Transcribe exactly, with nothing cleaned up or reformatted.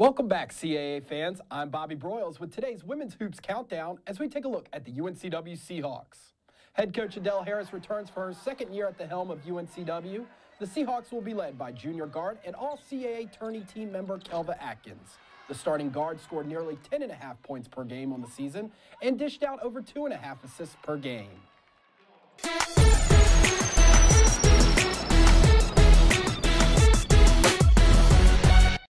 Welcome back, C A A fans. I'm Bobby Broyles with today's Women's Hoops Countdown as we take a look at the U N C W Seahawks. Head coach Adele Harris returns for her second year at the helm of U N C W. The Seahawks will be led by junior guard and all-C A A tourney team member Kelva Atkins. The starting guard scored nearly ten and a half points per game on the season and dished out over two and a half assists per game.